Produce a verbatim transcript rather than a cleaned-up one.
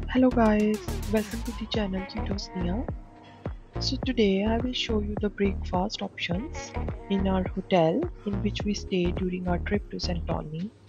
Hello guys, welcome to the channel Tutosnia. So today I will show you the breakfast options in our hotel in which we stayed during our trip to Santorini.